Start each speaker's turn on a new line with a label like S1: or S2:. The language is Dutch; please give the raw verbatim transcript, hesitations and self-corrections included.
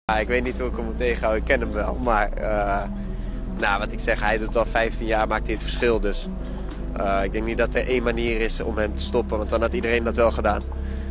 S1: Ja, ik weet niet hoe ik hem moet tegenhouden, ik ken hem wel. Maar uh, nou, wat ik zeg, hij doet al vijftien jaar, maakt hij het verschil. Dus uh, ik denk niet dat er één manier is om hem te stoppen, want dan had iedereen dat wel gedaan.